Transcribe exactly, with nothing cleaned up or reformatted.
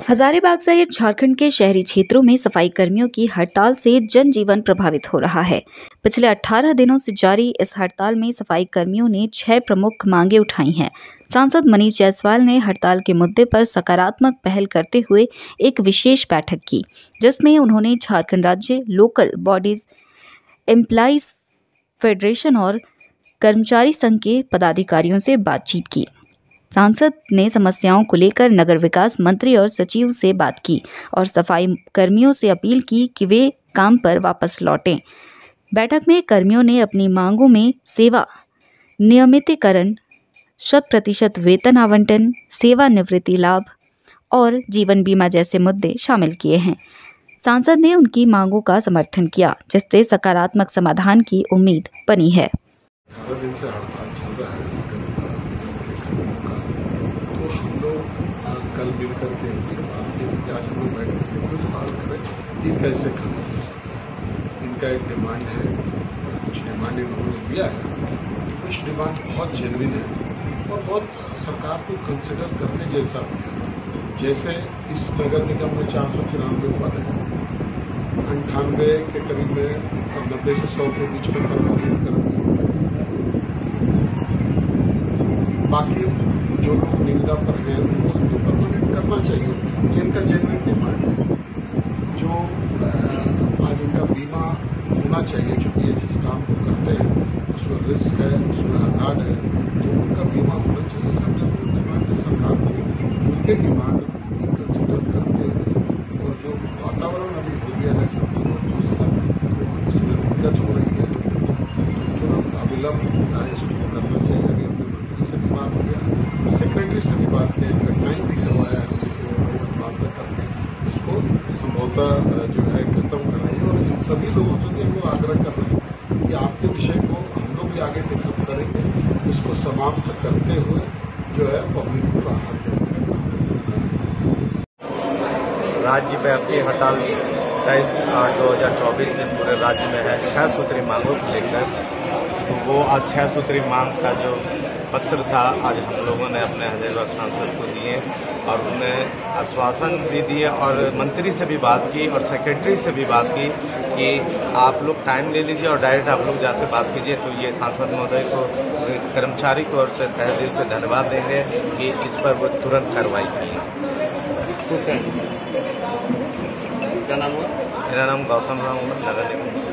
हजारीबाग सहित झारखंड के शहरी क्षेत्रों में सफाई कर्मियों की हड़ताल से जनजीवन प्रभावित हो रहा है। पिछले अठारह दिनों से जारी इस हड़ताल में सफाई कर्मियों ने छह प्रमुख मांगे उठाई हैं। सांसद मनीष जायसवाल ने हड़ताल के मुद्दे पर सकारात्मक पहल करते हुए एक विशेष बैठक की, जिसमें उन्होंने झारखंड राज्य लोकल बॉडीज एम्प्लॉइज फेडरेशन और कर्मचारी संघ के पदाधिकारियों से बातचीत की। सांसद ने समस्याओं को लेकर नगर विकास मंत्री और सचिव से बात की और सफाई कर्मियों से अपील की कि वे काम पर वापस लौटें। बैठक में कर्मियों ने अपनी मांगों में सेवा नियमितीकरण, शत प्रतिशत वेतन आवंटन, सेवानिवृत्ति लाभ और जीवन बीमा जैसे मुद्दे शामिल किए हैं। सांसद ने उनकी मांगों का समर्थन किया, जिससे सकारात्मक समाधान की उम्मीद बनी है। तो हम लोग कल मिलकर के इनसे बात की कि आज हम लोग बैठ करके कुछ बात करें ये कैसे खत्म हो सकता। इनका एक डिमांड है, कुछ डिमांड इन्होंने दिया है, कुछ डिमांड बहुत जेन्युइन है और बहुत सरकार को कंसिडर करने जैसा भी है। जैसे इस नगर निगम में चार सौ तिरानवे पद है, अंठानवे के करीब में और नब्बे से सौ के बीच में परमानेंट कर बाकी जो लोग निविदा पर हैं उनको तो परमानेंट करना चाहिए। ये इनका जेन्युइन डिमांड है। जो आज इनका बीमा होना चाहिए, क्योंकि ये जिस काम को करते हैं उसमें रिस्क है, उसमें आजाद है, तो उनका बीमा होना चाहिए। सब जेन्युइन डिमांड है। सरकार को उनके डिमांड को कंसिडर करते हुए और जो वातावरण अभी हो गया है सब लोगों उसका इसमें दिक्कत हो रही है, तुरंत अविलंब इसको करना चाहिए। अभी अपने मंत्री से भी बात किया, सेक्रेटरी से भी बात किया, इनका टाइम भी करवाया बात करके इसको संभवतः जो है खत्म कर रही है। और इन सभी लोगों से भी हम लोग आग्रह कर रहे हैं कि आपके विषय को हम लोग भी आगे टेकअप करेंगे, इसको समाप्त करते हुए जो है पब्लिक को राहत देंगे। राज्यव्यापी हड़ताल तेईस आठ दो हजार चौबीस से पूरे राज्य में है। छह सूत्री मांगों को लेकर तो वो आज छह सूत्री मांग का जो पत्र था आज हम लोगों ने अपने हजारीबाग सांसद को दिए और उन्हें आश्वासन भी दिए और मंत्री से भी बात की और सेक्रेटरी से भी बात की कि आप लोग टाइम ले लीजिए और डायरेक्ट आप लोग जाकर बात कीजिए। तो ये सांसद महोदय को कर्मचारी को ओर से तहे दिल से धन्यवाद देंगे कि इस पर वो तुरंत कार्रवाई की। क्या नाम हुआ? मेरा नाम गौतम राम नगर निगम।